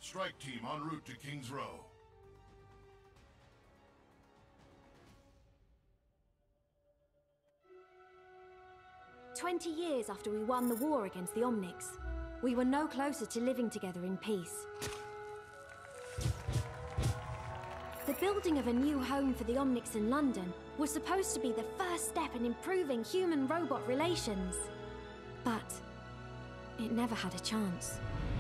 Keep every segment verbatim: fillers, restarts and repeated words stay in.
Strike team en route to King's Row. Twenty years after we won the war against the Omnics, we were no closer to living together in peace. The building of a new home for the Omnics in London was supposed to be the first step in improving human-robot relations. But it never had a chance.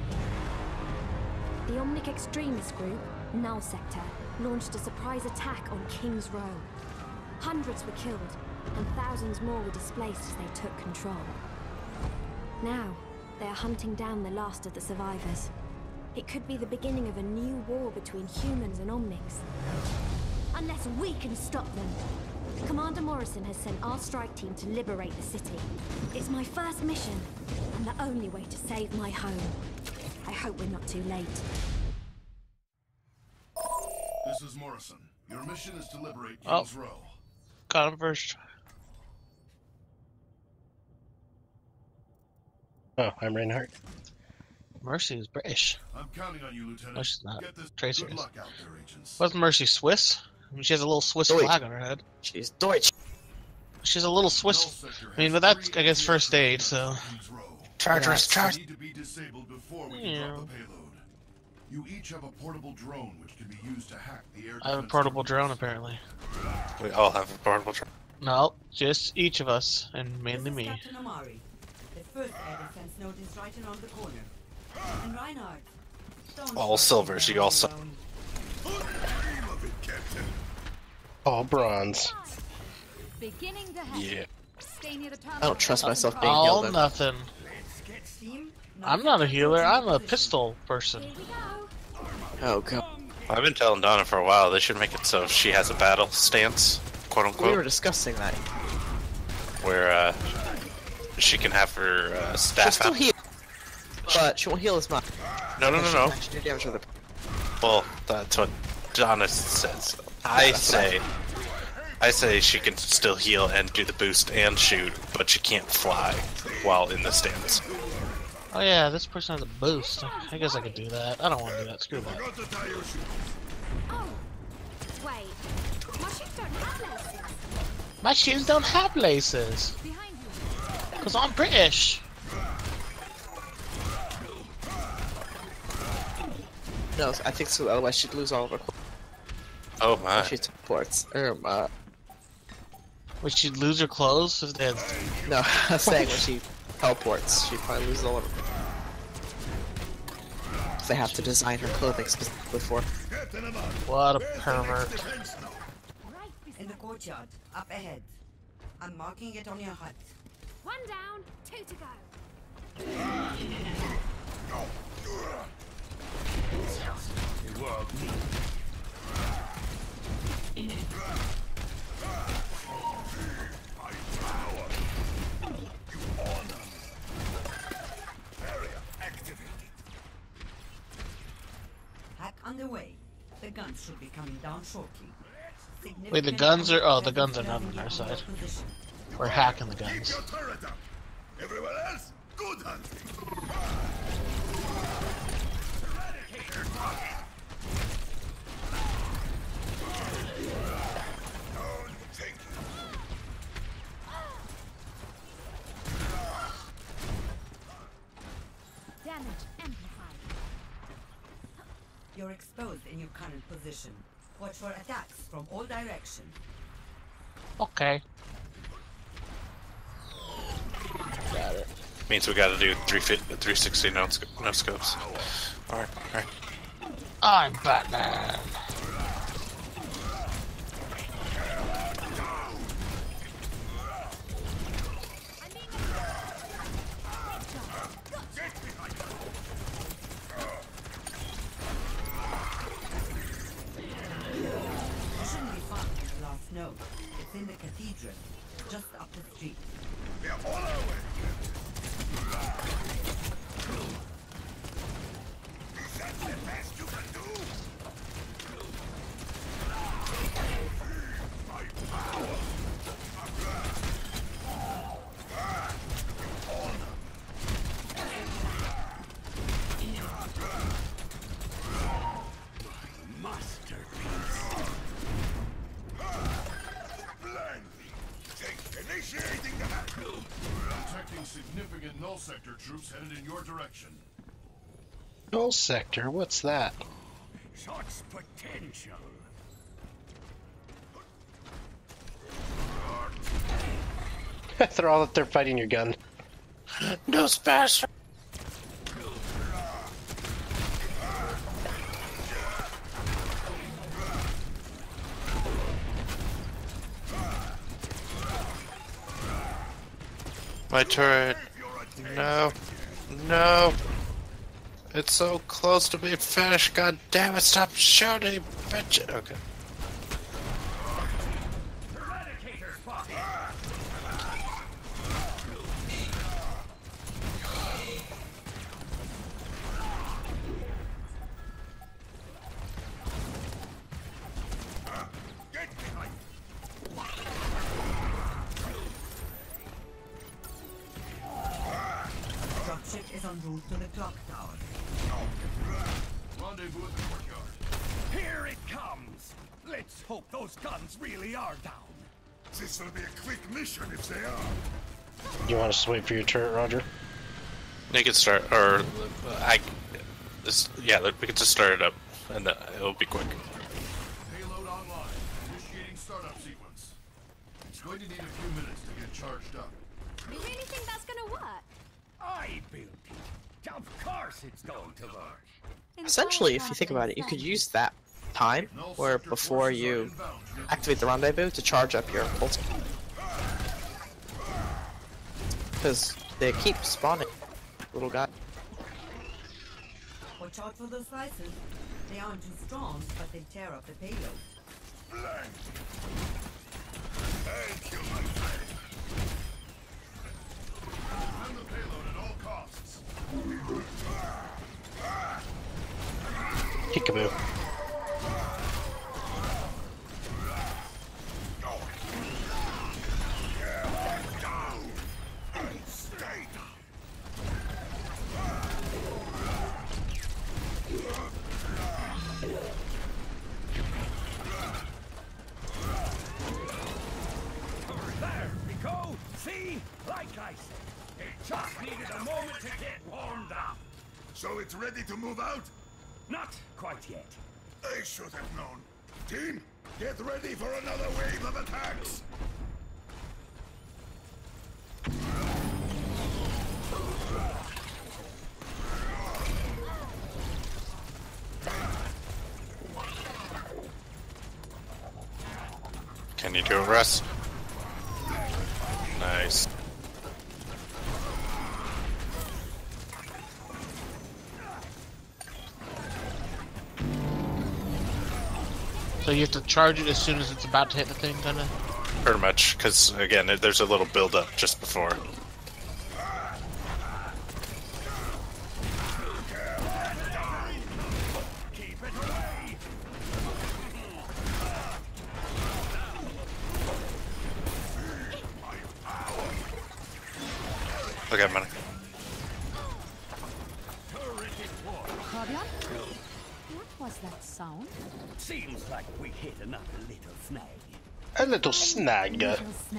The Omnic extremist group, Null Sector, launched a surprise attack on King's Row. Hundreds were killed, and thousands more were displaced as they took control. Now, they are hunting down the last of the survivors. It could be the beginning of a new war between humans and Omnics. Unless we can stop them. Commander Morrison has sent our strike team to liberate the city. It's my first mission, and the only way to save my home. I hope we're not too late. This is Morrison. Your mission is to liberate King's Oh. Row. Got him first. Oh, I'm Reinhardt. Mercy is British. I'm counting on you, Lieutenant. No, she's not. Get this. Tracer Good is. luck out there, agents. Wasn't Mercy Swiss? I mean, she has a little Swiss Deutsch. flag on her head. She's Deutsch. She's a little Swiss. I mean, but that's, I guess, first aid, so. Chargers, chargers. Need to be disabled before we Yeah. can drop the payload. You each have a portable drone which can be used to hack the air I have a defense portable networks. drone, apparently. We all have a portable drone. No, just each of us, and mainly This is me. Captain Amari. The first air defense node is right around the corner. And Reinhardt, don't All try silver, to so get you all on si- your own. Love it, Captain. All bronze. Beginning to head. Yeah. Stay near the terminal. I don't trust myself being All healed. nothing. Steam, I'm not a healer, I'm a position. pistol person. Here we go. Oh god. I've been telling Donna for a while they should make it so she has a battle stance, quote We unquote, were discussing that. where uh, she can have her uh, She'll staff still out. heal, but she won't heal as much. No, no, no, no. She can do damage with her. Well, that's what Donna says. I say, I say she can still heal and do the boost and shoot, but she can't fly while in the stance. Oh yeah, this person has a boost. I guess I could do that. I don't want to do that. Screw that. Forgot to tie your shoes. Oh, wait. My shoes don't have laces. My shoes don't have laces. Behind you. Because I'm British. No, I think so. Otherwise, she'd lose all of her. Oh my! She teleports. Um, uh, Would she lose her clothes if they had... no, I'm saying when she teleports, she'd probably lose all of them. They have to design her clothing specifically for. What a pervert. In the courtyard, up ahead. I'm marking it on your hut. One down, two to go. Hack underway. The guns should be coming down shortly. Wait, the guns are- oh, the guns are not on our side. Position. We're hacking the guns. Your turret up. Everyone else, good hunting. Damage amplified. You're exposed in your current position. Watch for attacks from all directions. Okay. Got it. Means we gotta do three three sixty no, sc no scopes. Alright, alright. I'm Batman. You shouldn't be far from the last node. It's in the cathedral, just up the street. We are on our way. Is that the best you can do? My power. troops headed in your direction. Null sector, what's that? Such potential. They're all that they're fighting your gun. No spash. My turret. No. No. It's so close to being finished. God damn it, stop shooting, bitch. Okay. Dropship is en route to the clock tower. Rendezvous at the courtyard. Here it comes. Let's hope those guns really are down. This will be a quick mission if they are. You want us to wait for your turret, Roger? They can start, or I. This, yeah, we can just start it up, and uh, it'll be quick. Payload online. Initiating startup sequence. It's going to need a few minutes to get charged up. You really think that's gonna work? I built it. Of course it's going to work. Essentially, if you think about it, you could use that time where before you activate the rendezvous to charge up your pulse. Because they keep spawning, little guy. Watch out for those slices. They aren't too strong, but they tear up the payload. Thank you, my friend. Defend the payload at all costs. Kickaboo. There we go. See? Like I said, it just needed a moment to get warmed up. So it's ready to move out? Not quite yet. I should have known. Team, get ready for another wave of attacks. Can you do a rest? Nice. So you have to charge it as soon as it's about to hit the thing, kind of? Pretty much, because again, it- there's a little build up just before. Keep it away. Look at money. Fabian? What was that sound? Seems like we hit another little snag. A little snag. Little snag.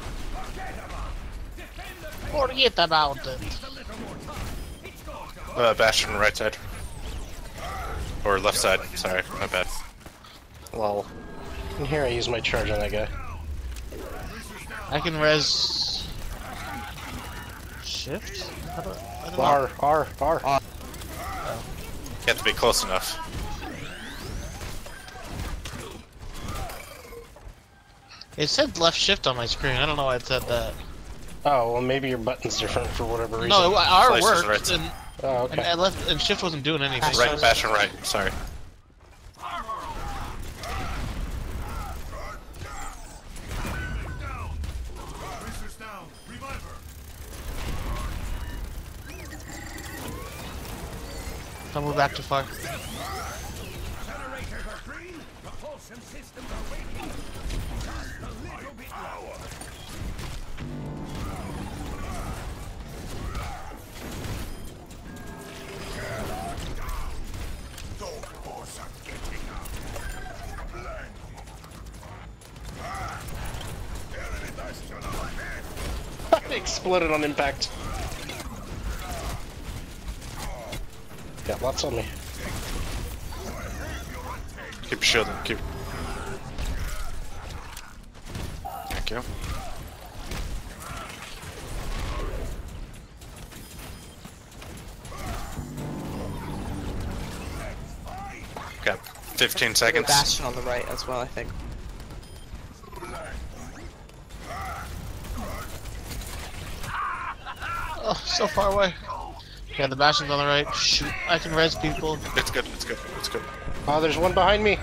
Forget about it. Uh, Bastion right side. Or left side, sorry, my bad. Lol. And here I use my charge on that guy. I can res... Shift? How do I, I don't know. R, R, R. R. You have to be close enough. It said left shift on my screen. I don't know why it said that. Oh, well maybe your button's different for whatever reason. No, it, R Slice is worked, right. and, Oh, okay. and, and left and shift wasn't doing anything. Right, Bastion right, sorry. Racer's down. Revive her. Don't move back too far. Generators are green. Propulsion systems are waiting. Just a little bit lower. Dogboys are getting up. Exploded on impact. Got lots on me. Keep shielding. Keep. Thank you. Got fifteen seconds. Bastion on the right as well, I think. Oh, so far away. Yeah, the Bastion's on the right. Shoot, I can res people. It's good. It's good. It's good. Oh, there's one behind me.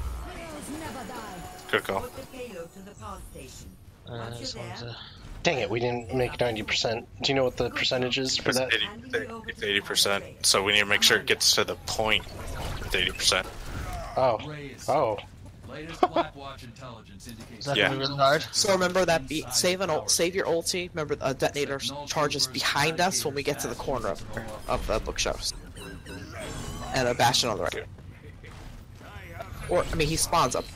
Good call. Put the payload to the power station. Uh, Once this you're one's there, a... Dang it, we didn't make ninety percent. Do you know what the percentage is for It's that? eighty percent, so we need to make sure it gets to the point with eighty percent. Oh. Oh. Latest Blackwatch intelligence indicates Is that Yeah. gonna be really hard? So remember that be save an ult, save your ulti. Remember a detonator charges behind us when we get to the corner of of the bookshelves, and a Bastion on the right. Or I mean, he spawns up.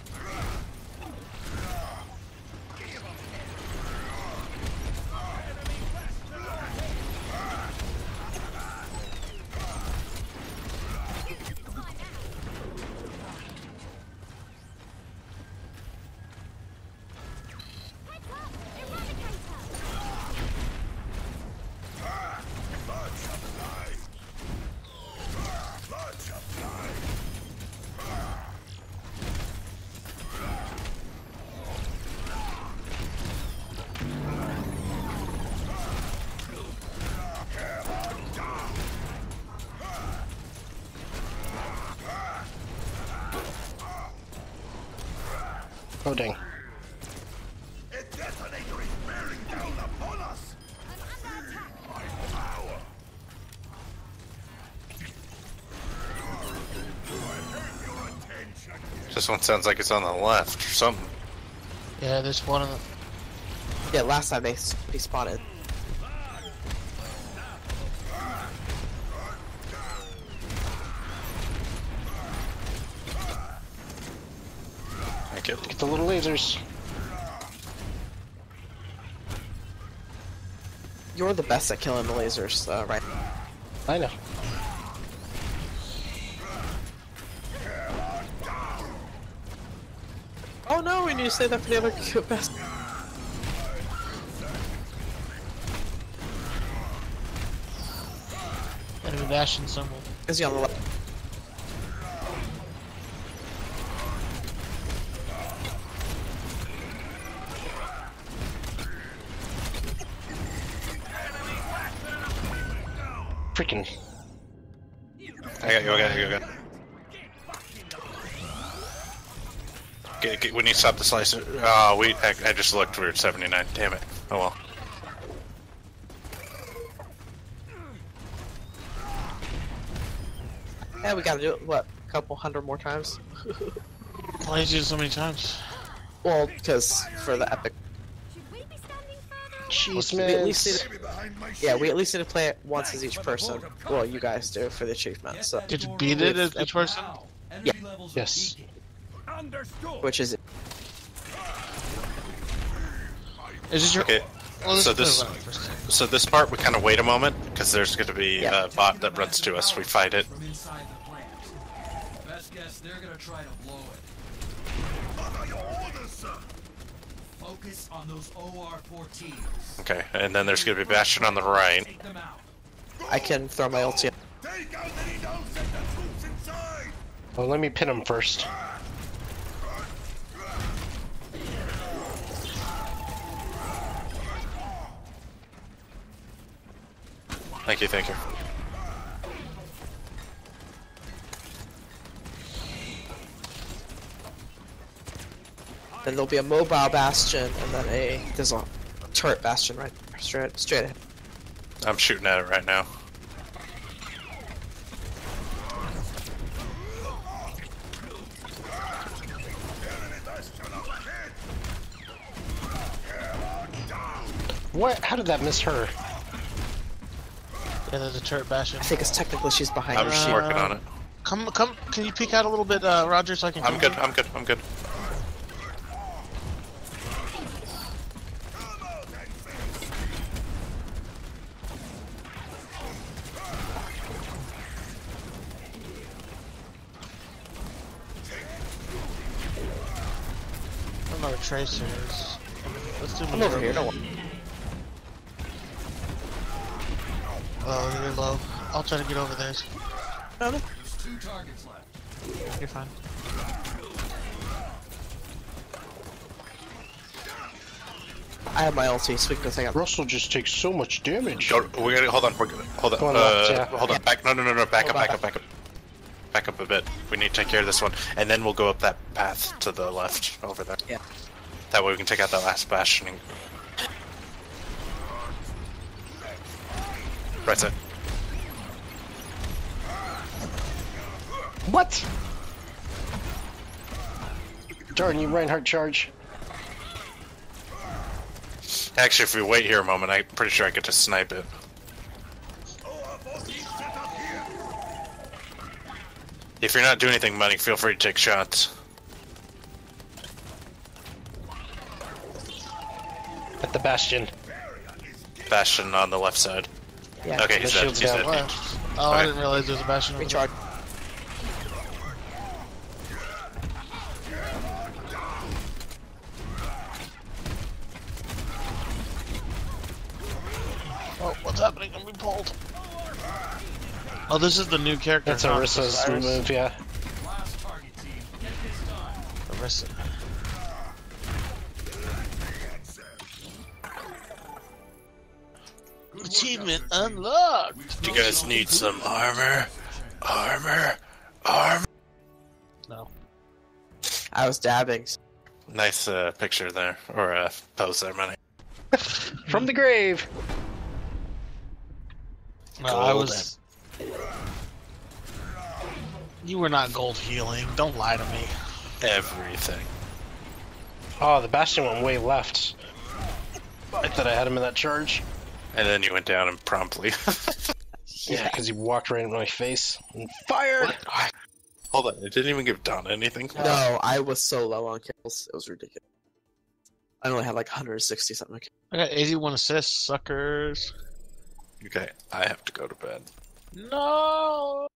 Oh, dang. A detonator is bearing down upon us. This one sounds like it's on the left or something. Yeah, there's one of them. Yeah, last time they s- he spotted. Thank you. Get the little lasers. You're the best at killing the lasers, uh, right? I know. Oh no, we need to save that for the other best. Enemy Bastion somewhere. Is he on the left? Freaking. I got you. I got you. I got you. Get, get, we need to stop the slicer. Oh, we. I, I just looked. We were at seventy-nine. Damn it. Oh well. Yeah, we gotta do it, what, a couple hundred more times? Why did you do it so many times? Well, because for the epic. Jeez, We man. at least need to, yeah, we at least need to play it once as each person. Well, you guys do for the achievement, so. Did you beat it as each person? Yeah. Yes. Understood. Which is it? Is this your... Okay. Well, So is this. the first time. So this part we kind of wait a moment because there's going to be Yeah. a bot that runs to us. We fight it. from inside the plant. Best guess they're gonna try to blow it. Focus on those O R fourteens. Okay, and then there's going to be Bastion on the right. Take them out. I can throw my ulti. Take out any don't set the troops inside. Well, let me pin him first. Thank you. Thank you. Then there'll be a mobile bastion, and then a there's a turret bastion right straight straight ahead. I'm shooting at it right now. What? How did that miss her? Yeah, there's a turret Bastion. I think it's technically she's behind I'm her. just Uh, working on it. Come, come, can you peek out a little bit, uh, Roger, so I can... I'm good. I'm good. I'm good. know where Tracer is. Let's do I'm over here. Don't worry. Oh, you're low. I'll try to get over there. No, no. There's two targets left. You're fine. I have my ulti, so we can go take out. Russell just takes so much damage. Go, we're gonna hold on. We're gonna hold on. Go on uh, left, yeah. Hold on. Back. No, no, no, no. Back up. Hold Back on. up. Back up. Back up a bit. We need to take care of this one, and then we'll go up that path to the left over there. Yeah. That way we can take out that last bastion. Right side. What? Darn you, Reinhardt charge. Actually, if we wait here a moment, I'm pretty sure I get to snipe it. If you're not doing anything, Money, feel free to take shots. At the bastion. Bastion on the left side. Yeah. Okay, The he's dead. shield's He's down dead. Left. Oh, I Okay. didn't realize there was a bastion over there. Recharge. Oh, what's happening? I'm being pulled. Oh, this is the new character. That's huh? Arissa's Cyrus? move, yeah. Last target team. Get this done. Arissa. Good work Achievement out there, team. unlocked. Do you guys need some armor? Armor? Armor? No. I was dabbing. Nice uh, picture there, or uh, pose there, Money. From the grave! No, I was. You were not gold healing. Don't lie to me. Everything. Oh, the bastion went way left. I thought I had him in that charge. And then you went down and promptly. Yeah, because he walked right in my face and fired! What? Hold on, it didn't even give Donna anything. No, I was so low on kills. It was ridiculous. I only had like one hundred sixty something. I got eighty-one assists, suckers. Okay, I have to go to bed. No.